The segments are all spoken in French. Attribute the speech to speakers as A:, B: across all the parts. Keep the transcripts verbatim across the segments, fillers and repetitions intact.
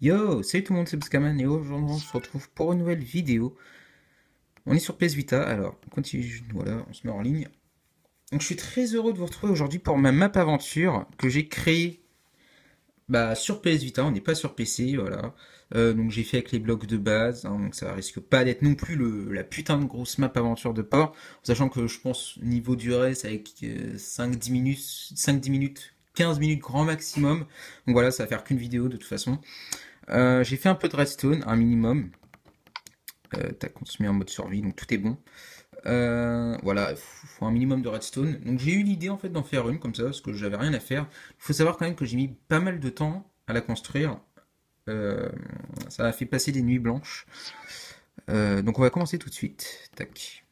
A: Yo, salut tout le monde, c'est Bscaman et aujourd'hui on se retrouve pour une nouvelle vidéo. On est sur P S Vita, alors on continue, voilà, on se met en ligne. Donc je suis très heureux de vous retrouver aujourd'hui pour ma map aventure que j'ai créée bah, sur P S Vita, on n'est pas sur P C, voilà. Euh, donc j'ai fait avec les blocs de base, hein, donc ça risque pas d'être non plus le, la putain de grosse map aventure de port, sachant que je pense niveau durée c'est avec euh, cinq dix minutes, cinq dix minutes, quinze minutes grand maximum. Donc voilà, ça va faire qu'une vidéo de toute façon. Euh, j'ai fait un peu de redstone, un minimum. Euh, tac, on se met en mode survie, donc tout est bon. Euh, voilà, il faut un minimum de redstone. Donc j'ai eu l'idée en fait d'en faire une comme ça, parce que j'avais rien à faire. Il faut savoir quand même que j'ai mis pas mal de temps à la construire. Euh, Ça a fait passer des nuits blanches. Euh, donc on va commencer tout de suite. Tac.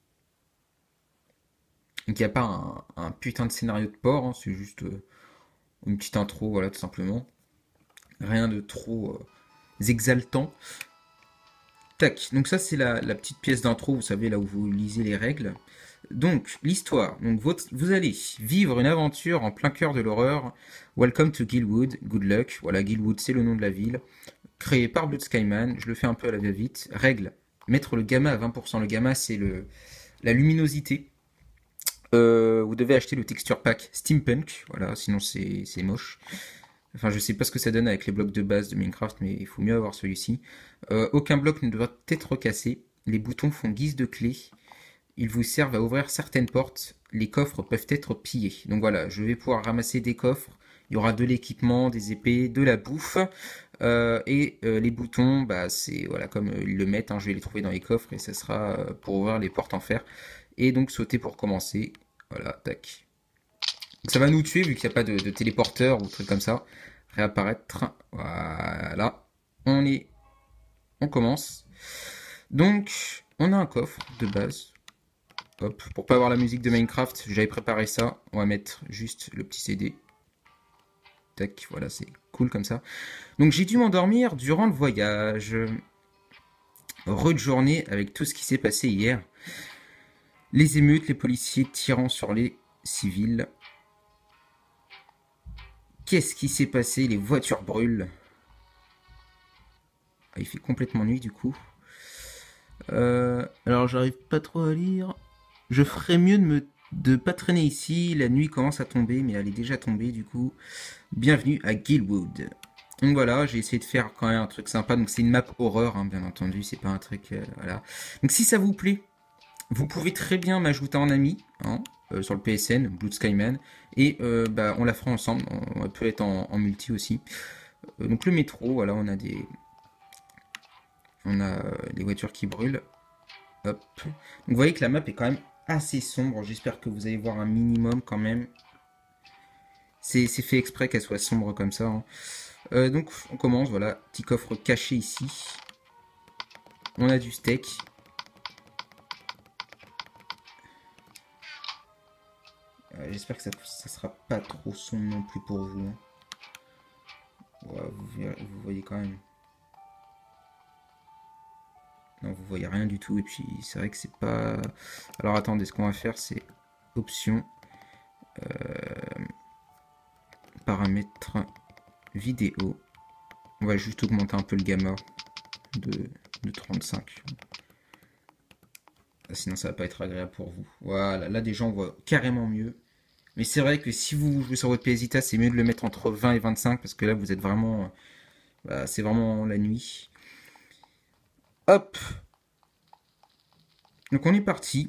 A: Donc il n'y a pas un, un putain de scénario de port, hein, c'est juste euh, une petite intro, voilà, tout simplement. Rien de trop euh, exaltant. Tac, donc ça c'est la, la petite pièce d'intro, vous savez, là où vous lisez les règles. Donc, l'histoire. Donc, votre- vous allez vivre une aventure en plein cœur de l'horreur. Welcome to Guildwood. Good luck. Voilà, Guildwood, c'est le nom de la ville. Créé par Blood Skyman. Je le fais un peu à la va-vite. Règle. Mettre le gamma à vingt pour cent. Le gamma, c'est le, la luminosité. Euh, vous devez acheter le texture pack Steampunk. Voilà, sinon c'est c'est moche. Enfin, je sais pas ce que ça donne avec les blocs de base de Minecraft, mais il faut mieux avoir celui-ci. Euh, aucun bloc ne doit être cassé. Les boutons font guise de clé. Ils vous servent à ouvrir certaines portes. Les coffres peuvent être pillés. Donc voilà, je vais pouvoir ramasser des coffres. Il y aura de l'équipement, des épées, de la bouffe. Euh, et euh, les boutons, bah c'est voilà comme euh, ils le mettent, hein, je vais les trouver dans les coffres et ça sera euh, pour ouvrir les portes en fer. Et donc sauter pour commencer. Voilà, tac. Donc ça va nous tuer vu qu'il n'y a pas de, de téléporteur ou truc comme ça. Réapparaître. Voilà. On est. On commence. Donc, on a un coffre de base. Hop, pour pas avoir la musique de Minecraft, j'avais préparé ça. On va mettre juste le petit C D. Tac, voilà, c'est cool comme ça. Donc j'ai dû m'endormir durant le voyage. Rude journée avec tout ce qui s'est passé hier. Les émeutes, les policiers tirant sur les civils. Qu'est-ce qui s'est passé? Les voitures brûlent. Ah, il fait complètement nuit du coup. Euh, alors j'arrive pas trop à lire. Je ferais mieux de me de pas traîner ici. La nuit commence à tomber, mais elle est déjà tombée du coup. Bienvenue à Guildwood. Donc voilà, j'ai essayé de faire quand même un truc sympa. Donc c'est une map horreur, hein, bien entendu. C'est pas un truc, euh, voilà. Donc si ça vous plaît, vous pouvez très bien m'ajouter en ami, hein, euh, sur le P S N, Blue Skyman, et euh, bah on la fera ensemble. On peut être en, en multi aussi. Euh, donc le métro, voilà, on a des, on a euh, des voitures qui brûlent. Hop. Donc vous voyez que la map est quand même assez sombre. J'espère que vous allez voir un minimum quand même. C'est fait exprès qu'elle soit sombre comme ça, hein. Euh, donc on commence, voilà, petit coffre caché ici. On a du steak. Euh, J'espère que ça, ça sera pas trop sombre non plus pour vous, hein. Ouais, vous, vous voyez quand même. Non, vous voyez rien du tout. Et puis c'est vrai que c'est pas. Alors attendez, ce qu'on va faire, c'est option, euh, paramètres, vidéo. On va juste augmenter un peu le gamma de, de trente-cinq. Sinon ça va pas être agréable pour vous. Voilà, là déjà on voit carrément mieux. Mais c'est vrai que si vous jouez sur votre P S Vita, c'est mieux de le mettre entre vingt et vingt-cinq parce que là vous êtes vraiment, bah, c'est vraiment la nuit. Hop. Donc on est parti.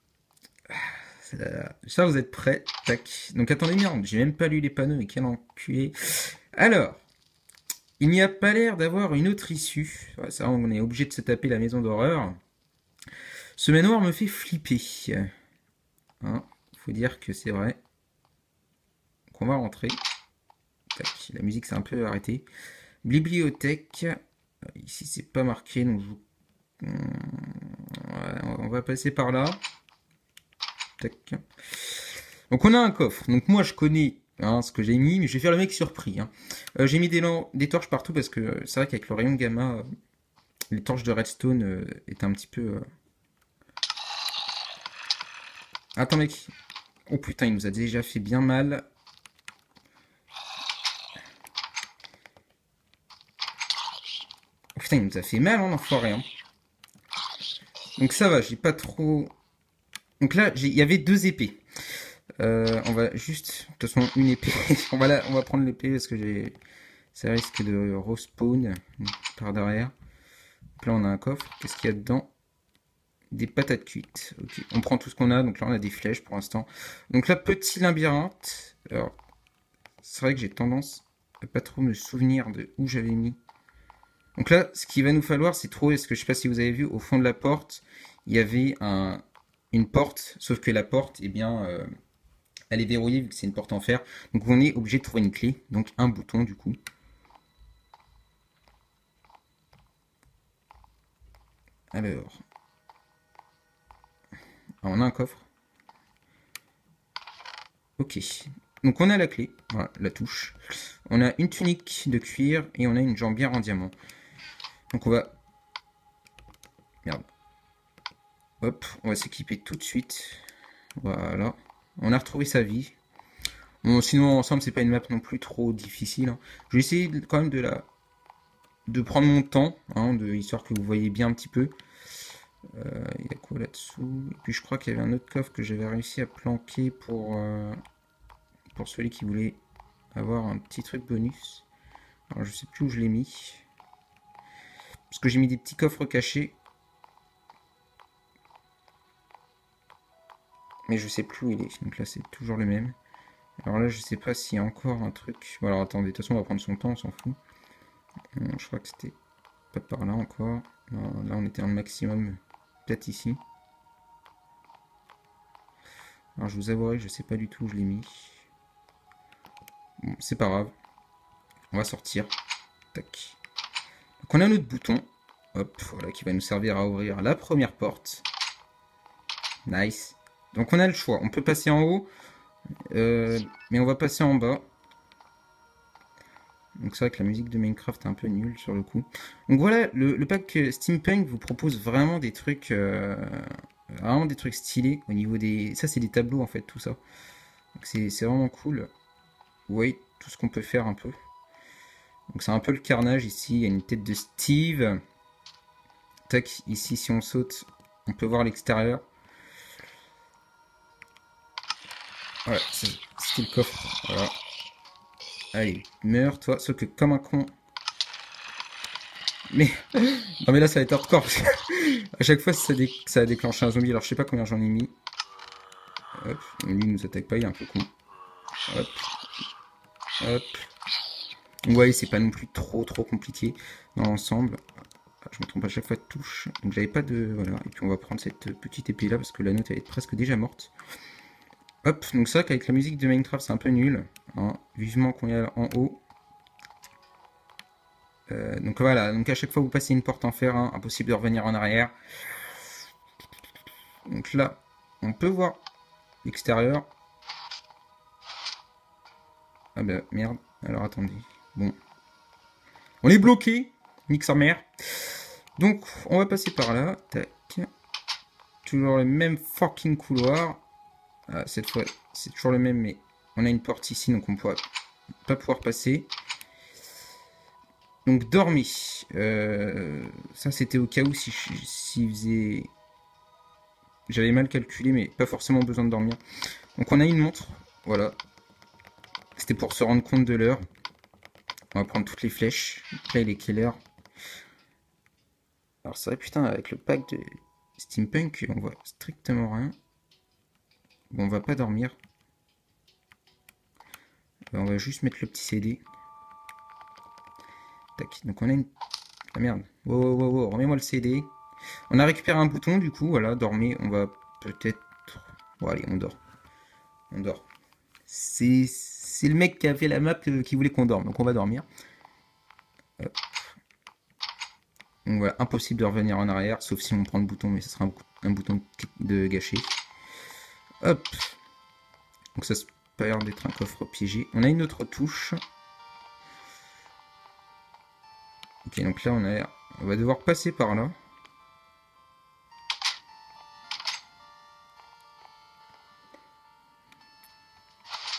A: Ça, vous êtes prêts? Tac. Donc attendez, merde, j'ai même pas lu les panneaux, mais quel enculé. Alors, il n'y a pas l'air d'avoir une autre issue. Ouais, ça, on est obligé de se taper la maison d'horreur. Ce manoir me fait flipper. Hein, faut dire que c'est vrai. Donc on va rentrer. Tac. La musique s'est un peu arrêtée. Bibliothèque. Ici, c'est pas marqué, donc je... ouais, on va passer par là. Tac. Donc on a un coffre. Donc moi je connais, hein, ce que j'ai mis, mais je vais faire le mec surpris, hein. Euh, j'ai mis des, des torches partout parce que c'est vrai qu'avec le rayon gamma, euh, les torches de redstone euh, étaient un petit peu... Euh... Attends mec. Oh putain, il nous a déjà fait bien mal. putain, il nous a fait mal, hein, l'enfoiré. Hein. Donc ça va, j'ai pas trop... Donc là, il y avait deux épées. Euh, on va juste... De toute façon, une épée. on, va la... on va prendre l'épée parce que j'ai... Ça risque de respawn par derrière. Donc là, on a un coffre. Qu'est-ce qu'il y a dedans? Des patates cuites. Ok, on prend tout ce qu'on a. Donc là, on a des flèches pour l'instant. Donc là, petit labyrinthe. Alors, c'est vrai que j'ai tendance à pas trop me souvenir de où j'avais mis. Donc là, ce qu'il va nous falloir, c'est trouver, parce que je sais pas si vous avez vu, au fond de la porte, il y avait un, une porte, sauf que la porte, eh bien, euh, elle est verrouillée vu que c'est une porte en fer. Donc on est obligé de trouver une clé, donc un bouton du coup. Alors, ah, on a un coffre. Ok, donc on a la clé, voilà, la touche. On a une tunique de cuir et on a une jambière en diamant. Donc on va... Merde. Hop, on va s'équiper tout de suite. Voilà. On a retrouvé sa vie. Bon, sinon, ensemble, c'est pas une map non plus trop difficile. Hein. Je vais essayer de, quand même de la... de prendre mon temps, hein, de, histoire que vous voyez bien un petit peu. Euh, il y a quoi là-dessous? Et puis je crois qu'il y avait un autre coffre que j'avais réussi à planquer pour, euh, pour celui qui voulait avoir un petit truc bonus. Alors je sais plus où je l'ai mis. Parce que j'ai mis des petits coffres cachés. Mais je sais plus où il est. Donc là c'est toujours le même. Alors là je sais pas s'il y a encore un truc. Bon alors attendez, de toute façon on va prendre son temps, on s'en fout. Euh, je crois que c'était pas par là encore. Non, là on était un maximum. Peut-être ici. Alors je vous avouerai que je sais pas du tout où je l'ai mis. Bon, c'est pas grave. On va sortir. Tac. Donc on a notre bouton. Hop, voilà, qui va nous servir à ouvrir la première porte. Nice. Donc on a le choix. On peut passer en haut. Euh, mais on va passer en bas. Donc c'est vrai que la musique de Minecraft est un peu nulle sur le coup. Donc voilà, le, le pack Steampunk vous propose vraiment des trucs... Euh, vraiment des trucs stylés au niveau des... Ça c'est des tableaux en fait, tout ça. Donc c'est vraiment cool. Vous voyez tout ce qu'on peut faire un peu. Donc c'est un peu le carnage ici, il y a une tête de Steve. Tac, ici si on saute, on peut voir l'extérieur. Voilà, c'était le coffre. Voilà. Allez, meurs toi, sauf que comme un con. Mais non mais là ça va être hardcore. À chaque fois ça, dé... ça a déclenché un zombie, alors je sais pas combien j'en ai mis. Hop, lui il nous attaque pas, il est un peu con. Hop. Hop. Vous voyez, c'est pas non plus trop trop compliqué dans l'ensemble. Je me trompe à chaque fois de touche. Donc j'avais pas de... Voilà. Et puis on va prendre cette petite épée là parce que la note elle est presque déjà morte. Hop, donc c'est vrai qu'avec la musique de Minecraft c'est un peu nul. Hein. Vivement qu'on y a en haut. Euh, donc voilà, donc à chaque fois vous passez une porte en fer, hein, impossible de revenir en arrière. Donc là, on peut voir l'extérieur. Ah bah merde, alors attendez. Bon. On est bloqué, nique sa mère. Donc on va passer par là. Tac. Toujours le même fucking couloir. Ah, cette fois c'est toujours le même, mais on a une porte ici, donc on ne pourra pas pouvoir passer. Donc dormi. Euh, ça c'était au cas où si, si faisait... J'avais mal calculé, mais pas forcément besoin de dormir. Donc on a une montre, voilà. C'était pour se rendre compte de l'heure. On va prendre toutes les flèches. Donc là il est quelle heure? Alors c'est vrai, putain, avec le pack de Steampunk, on voit strictement rien. Bon, on va pas dormir. On va juste mettre le petit C D. Tac, donc on a une... Ah merde. Wow, wow, wow, wow. Remets-moi le C D. On a récupéré un bouton, du coup, voilà, dormez. On va peut-être... Bon, allez, on dort. On dort. C'est le mec qui a fait la map qui voulait qu'on dorme, donc on va dormir. Hop. Donc voilà, impossible de revenir en arrière, sauf si on prend le bouton, mais ce sera un, un bouton de gâcher. Hop. Donc ça, c'est pas l'air d'être un coffre piégé. On a une autre touche. Ok, donc là, on a... on va devoir passer par là.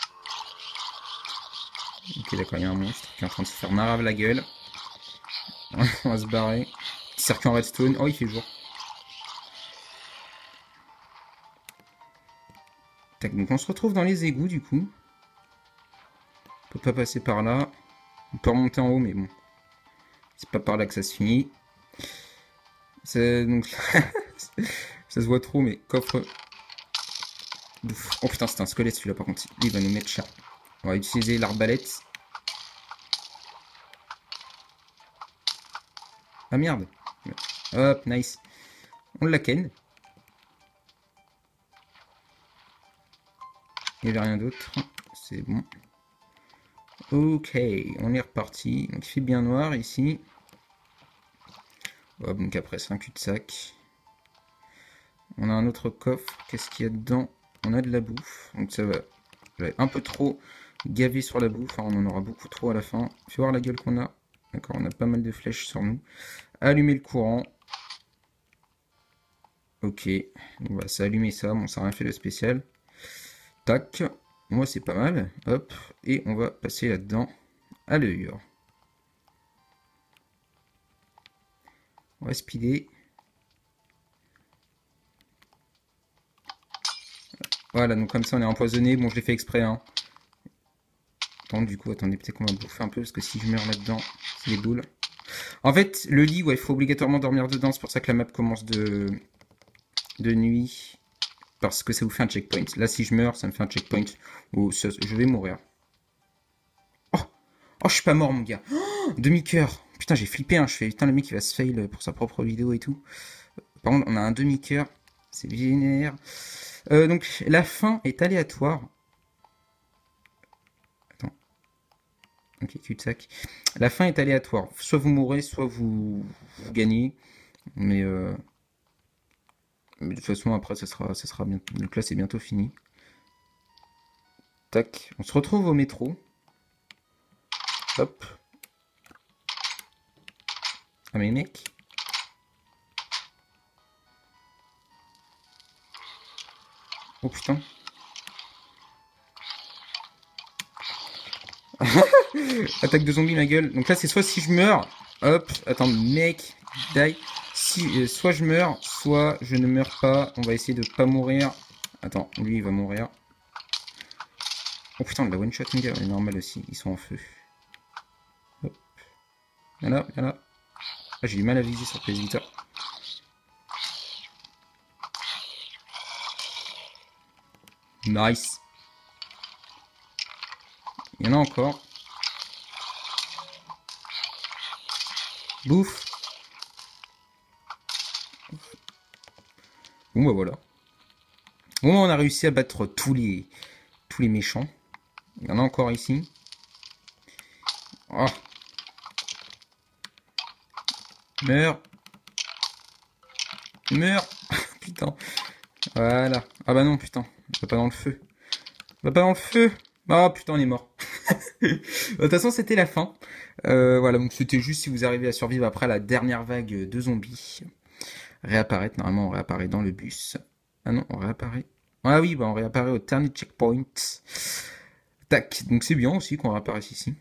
A: Ok, d'accord, il y a un monstre qui est en train de se faire marave la gueule. On va se barrer. Petit circuit en redstone. Oh, il fait jour. Tac, donc on se retrouve dans les égouts du coup. On peut pas passer par là. On peut remonter en haut, mais bon. C'est pas par là que ça se finit. C'est donc. Ça se voit trop, mais coffre. Bouf. Oh putain, c'est un squelette celui-là par contre. Il va nous mettre cher. On va utiliser l'arbalète. Ah merde. Hop, nice. On l'a ken. Il n'y avait rien d'autre. C'est bon. Ok, on est reparti. Donc il fait bien noir ici. Hop, donc après c'est un cul-de-sac. On a un autre coffre. Qu'est-ce qu'il y a dedans? On a de la bouffe. Donc ça va. J'avais un peu trop gavé sur la bouffe. Enfin, on en aura beaucoup trop à la fin. Fais voir la gueule qu'on a. D'accord, on a pas mal de flèches sur nous. Allumer le courant. Ok. On va s'allumer ça. Bon, ça n'a rien fait de spécial. Tac. Moi, c'est pas mal. Hop. Et on va passer là-dedans à l'heure. On va speeder. Voilà, donc comme ça on est empoisonné. Bon, je l'ai fait exprès. Hein. Attends, du coup, attendez, peut-être qu'on va bouffer un peu parce que si je meurs là-dedans, c'est les boules. En fait, le lit, ouais, il faut obligatoirement dormir dedans. C'est pour ça que la map commence de, de nuit. Parce que ça vous fait un checkpoint. Là, si je meurs, ça me fait un checkpoint. Ou ça, je vais mourir. Oh, oh, je suis pas mort, mon gars. Oh, demi-cœur. Putain, j'ai flippé. Hein. Je fais, putain, le mec, il va se fail pour sa propre vidéo et tout. Par contre, on a un demi-cœur. C'est vénère. Euh, donc, la fin est aléatoire. Attends. Ok, cul-de-sac. La fin est aléatoire. Soit vous mourrez, soit vous, vous gagnez. Mais, euh... Mais de toute façon, après, ça sera, ça sera bien. Donc là, c'est bientôt fini. Tac. On se retrouve au métro. Hop. Ah, mais mec. Oh putain. Attaque de zombies, ma gueule. Donc là, c'est soit si je meurs. Hop. Attends, mec. Die. Si, euh, soit je meurs, soit je ne meurs pas. On va essayer de pas mourir. Attends, lui, il va mourir. Oh putain, de la one-shot, mon gars. C'est normal aussi. Ils sont en feu. Hop. Viens là, viens là. Ah, j'ai du mal à viser sur P S Vita. Nice. Il y en a encore. Bouffe. Bon bah voilà. Bon, on a réussi à battre tous les tous les méchants. Il y en a encore ici. Oh. Meurs. Meurs. Putain. Voilà. Ah bah non, putain. Va pas dans le feu. Va pas dans le feu. Ah putain, on est mort. De toute façon, c'était la fin. Euh, voilà, donc c'était juste si vous arrivez à survivre après la dernière vague de zombies. Réapparaître, normalement on réapparaît dans le bus. Ah non, on réapparaît. Ah oui, bah on réapparaît au dernier checkpoint. Tac, donc c'est bien aussi qu'on réapparaisse ici.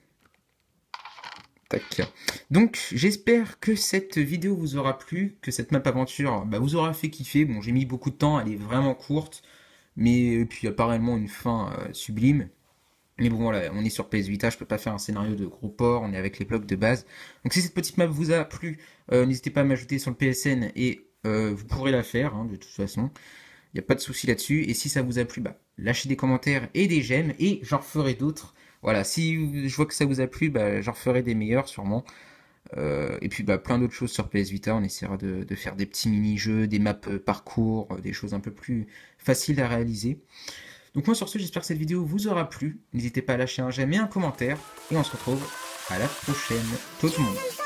A: Tac. Donc j'espère que cette vidéo vous aura plu, que cette map aventure bah, vous aura fait kiffer. Bon, j'ai mis beaucoup de temps, elle est vraiment courte, mais puis il n'y a pas réellement une fin euh, sublime. Mais bon voilà, on est sur P S Vita, je peux pas faire un scénario de gros port, on est avec les blocs de base. Donc si cette petite map vous a plu, euh, n'hésitez pas à m'ajouter sur le P S N et euh, vous pourrez la faire, hein, de toute façon. Il n'y a pas de souci là-dessus. Et si ça vous a plu, bah, lâchez des commentaires et des j'aime et j'en referai d'autres. Voilà, si je vois que ça vous a plu, bah, j'en referai des meilleurs sûrement. Euh, et puis bah, plein d'autres choses sur P S Vita, on essaiera de, de faire des petits mini-jeux, des maps parcours, des choses un peu plus faciles à réaliser. Donc moi sur ce, j'espère que cette vidéo vous aura plu. N'hésitez pas à lâcher un j'aime et un commentaire. Et on se retrouve à la prochaine. Tout le monde.